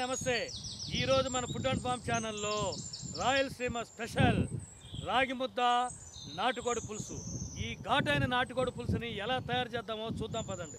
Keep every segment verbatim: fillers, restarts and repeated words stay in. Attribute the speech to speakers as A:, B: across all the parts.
A: నమస్తే. ఈరోజు మన ఫుడ్ అండ్ ఫార్మ్ ఛానల్లో రాయలసీమ స్పెషల్ రాగి ముద్ద నాటుకోడి పులుసు. ఈ ఘాటైన నాటుకోడి పులుసుని ఎలా తయారు చేద్దామో చూద్దాం పదండి.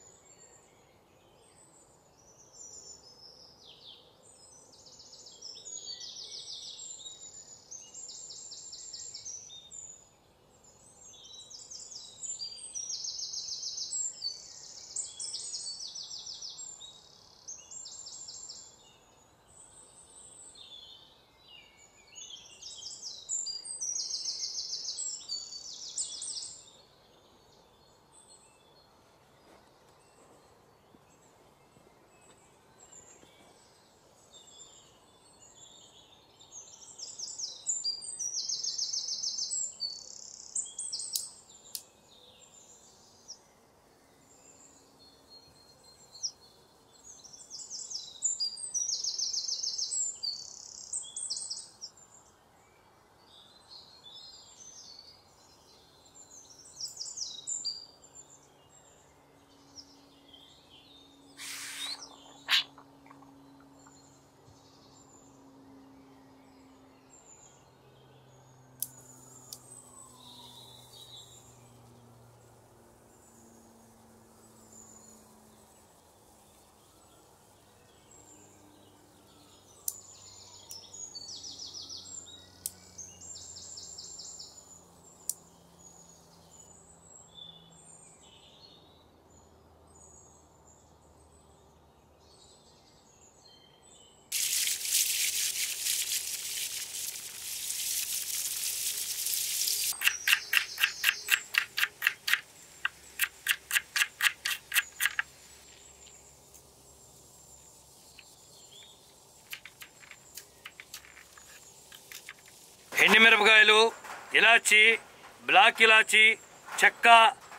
A: ఎండుమిరపకాయలు, ఇలాచి, బ్లాక్ ఇలాచి, చెక్క,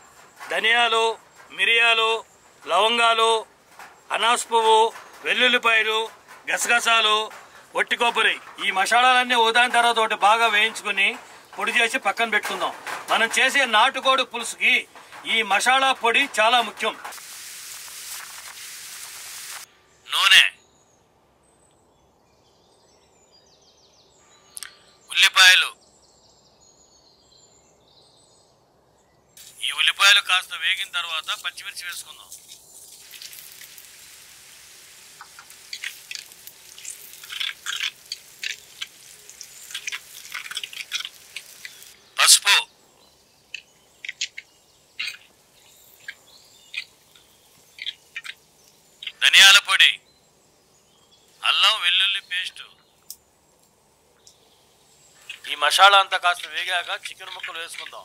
A: ధనియాలు, మిరియాలు, లవంగాలు, అనాస పువ్వు, వెల్లుల్లిపాయలు, గసగసాలు, ఒట్టి కొబ్బరి, ఈ మసాలాలన్నీ ఉదాహరణ తర్వాత ఒకటి బాగా వేయించుకుని పొడి చేసి పక్కన పెట్టుకుందాం. మనం చేసే నాటుకోడి పులుసుకి ఈ మసాలా పొడి చాలా ముఖ్యం. నూనె, ఉల్లిపాయలు, ఈ ఉల్లిపాయలు కాస్త వేగిన తర్వాత పచ్చిమిర్చి వేసుకుందాం. పసుపు, ధనియాల పొడి, అల్లం వెల్లుల్లి పేస్టు. ఈ మసాలా అంతా కాస్త వేగాక చికెన్ ముక్కలు వేసుకుందాం.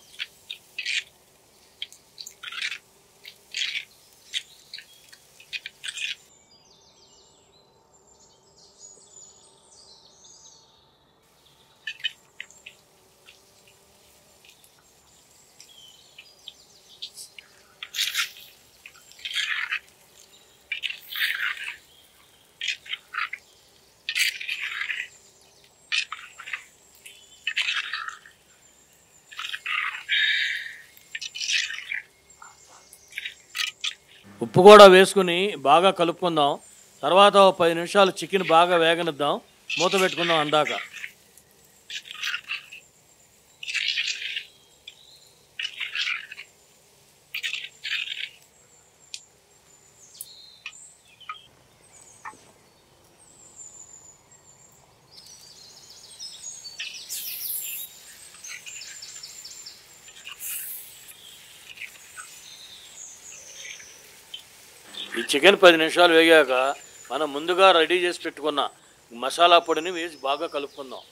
A: ఉప్పు కూడా వేసుకుని బాగా కలుపుకుందాం. తర్వాత ఒక పది నిమిషాలు చికెన్ బాగా వేగనిద్దాం. మూత పెట్టుకుందాం అందాక. ఈ చికెన్ పది నిమిషాలు వేగాక మనం ముందుగా రెడీ చేసి పెట్టుకున్న మసాలా పొడిని వేసి బాగా కలుపుకుందాం.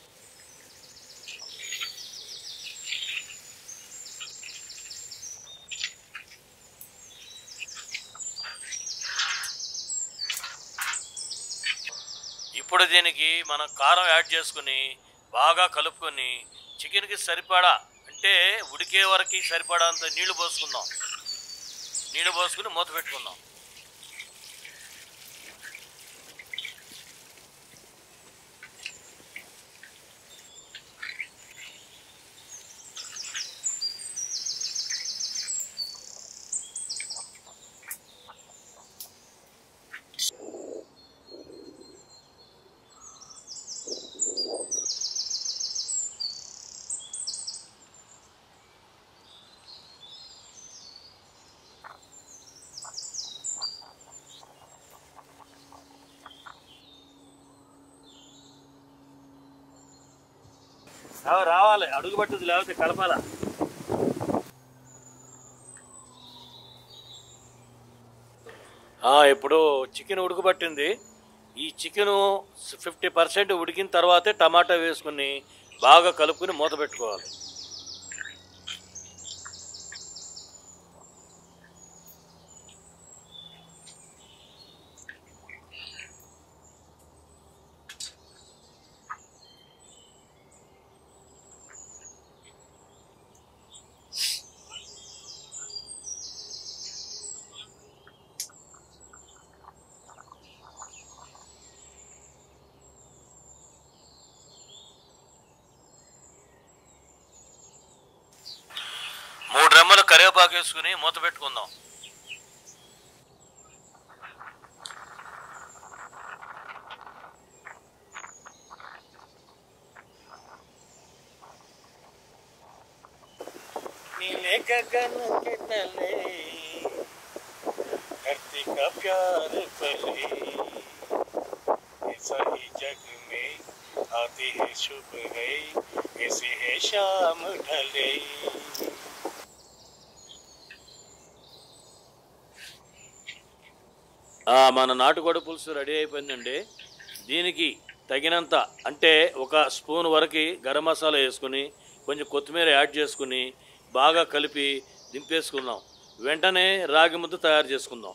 A: ఇప్పుడు దీనికి మనం కారం యాడ్ చేసుకుని బాగా కలుపుకొని చికెన్కి సరిపడా అంటే ఉడికే వరకు సరిపడా అంత నీళ్లు పోసుకుందాం. నీళ్లు పోసుకుని మూత పెట్టుకుందాం. ఆ, రావాలి, అడుగు పట్టుద్ది, లేకపోతే కలపాల. ఆ, ఇప్పుడు చికెన్ ఉడకబట్టింది. ఈ చికెను ఫిఫ్టీ పర్సెంట్ ఉడికిన తర్వాతే టమాటా వేసుకుని బాగా కలుపుకుని మూత పెట్టుకోవాలి. మూడు రెమ్మలు కరివేపాకు వేసుకుని మూత పెట్టుకుందాం. नीले गगन के तले धरती का प्यार पले, ऐसा ही जग में आती है शुभ है, ऐसे है शाम ढले. మన నాటుకోడి పులుసు రెడీ అయిపోయిందండి. దీనికి తగినంత అంటే ఒక స్పూన్ వరకు గరం మసాలా వేసుకుని కొంచెం కొత్తిమీర యాడ్ చేసుకుని బాగా కలిపి దింపేసుకుందాం. వెంటనే రాగి ముద్ద తయారు చేసుకుందాం.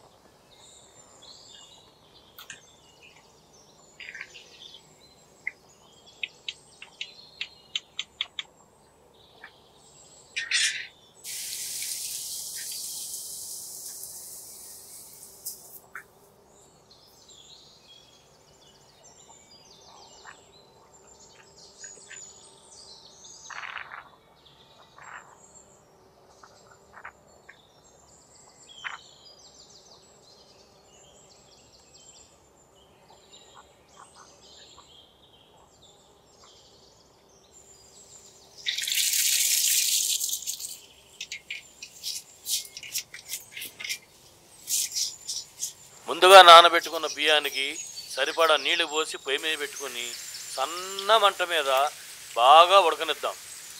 A: ముందుగా నానబెట్టుకున్న బియ్యానికి సరిపడా నీళ్లు పోసి పొయ్యి మీద పెట్టుకుని సన్న మంట మీద బాగా ఉడకనిద్దాం.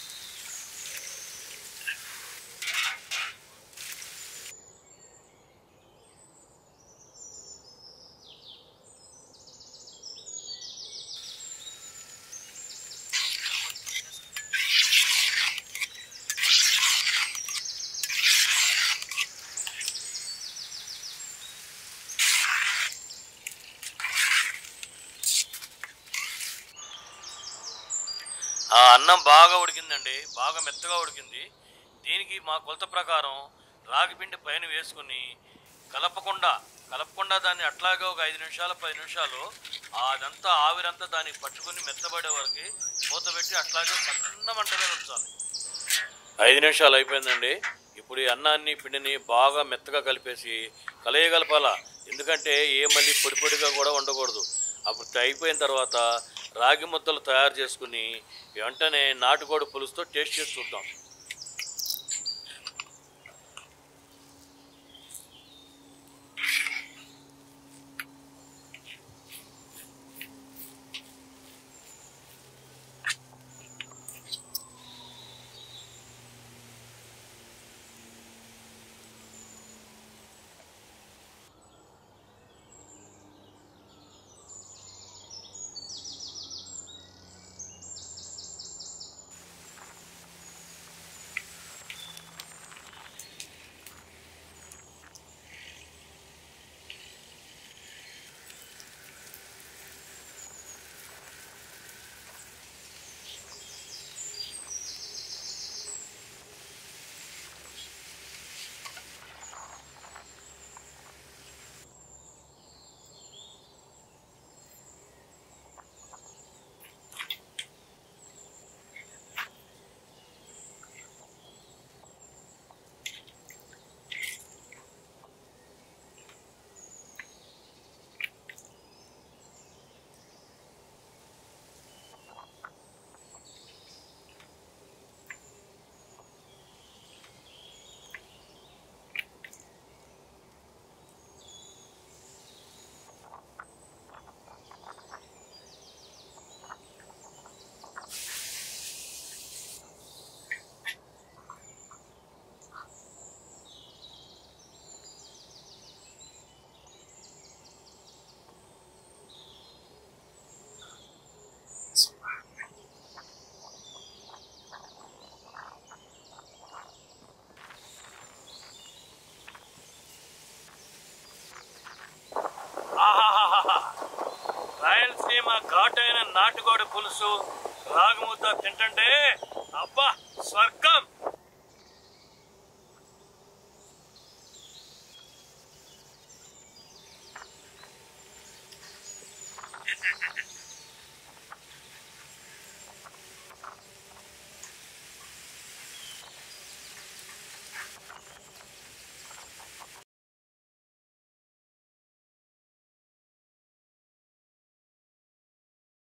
A: ఆ అన్నం బాగా ఉడికిందండి, బాగా మెత్తగా ఉడికింది. దీనికి మా కొలత ప్రకారం రాగి పిండి పైన వేసుకుని కలపకుండా కలపకుండా దాన్ని అట్లాగే ఒక ఐదు నిమిషాలు పది నిమిషాలు అదంతా ఆవిరంతా దానికి పట్టుకుని మెత్తబడే వరకు మూత పెట్టి అట్లాగే సన్న మంట మీద ఉంచాలి. ఐదు నిమిషాలు అయిపోయిందండి. ఇప్పుడు ఈ అన్నాన్ని పిండిని బాగా మెత్తగా కలిపేసి కలయగలపాల. ఎందుకంటే ఏ మళ్ళీ పొడి పొడిగా కూడా ఉండకూడదు. అప్పుడు అయిపోయిన తర్వాత రాగి ముద్దలు తయారు చేసుకుని వెంటనే నాటుకోడి పులుసుతో టేస్ట్ చేసి చూద్దాం. పులుసు రాగి ముద్ద తింటుంటే అబ్బా స్వర్గం.